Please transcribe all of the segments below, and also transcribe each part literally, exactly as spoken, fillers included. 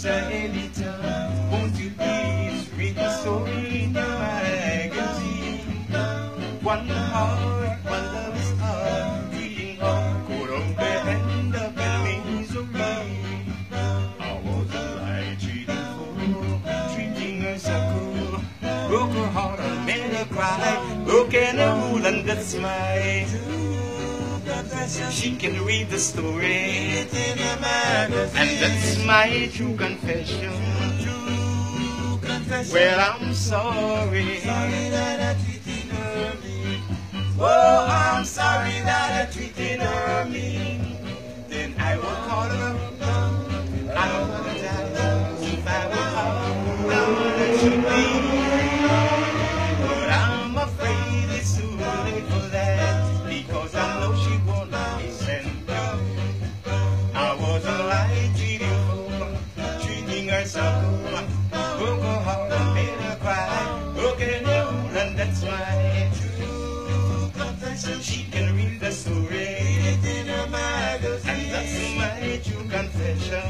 Mister Editor, won't you please read the story in the magazine? One heart, one love's heart, treating her cold on bed and up in misery. I was a lie, treating for, treating her so cool. Broke her heart and made her cry. Broke in a rule and that's my she can read the story, and that's my true confession. Well, I'm sorry. Oh, I'm sorry that I treated her mean. Then I will call her up. I apologize if I will call her that should be. But I'm afraid it's too late for that, because I know she won't listen. I wasn't like treating her, treating her so cool. Broke her heart and made her cry. Broken her, and that's why she can read the story, and that's my true confession.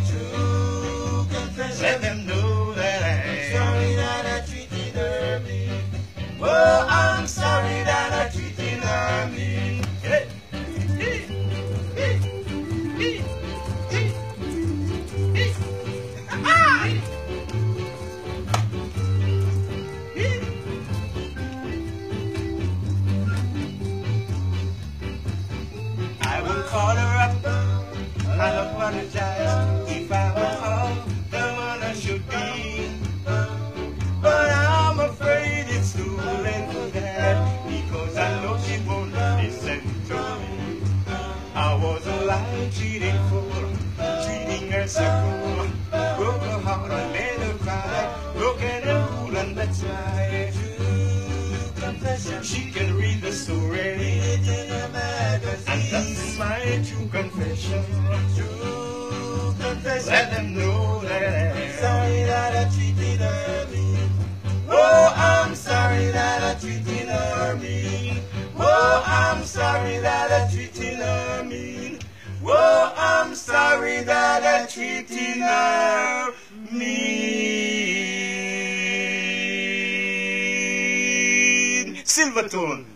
Let them know that I'm sorry that I treated her mean. Oh, I'm sorry that I treated her mean. Hey. I will call her up, I'll apologize if I will call the one I should be. But I'm afraid it's too late for that, because I know she won't listen to me. I was a lie, cheating fool, treating her so cool. Broke her heart and made her cry. Broken her rule, and that's why she can read the story, and that's my true confession. Let them know that I'm sorry that I treated her mean. Oh, I'm sorry that I treated her mean. Oh, I'm sorry that I treated her mean. Oh, I'm sorry that I treated her mean. Silvertone.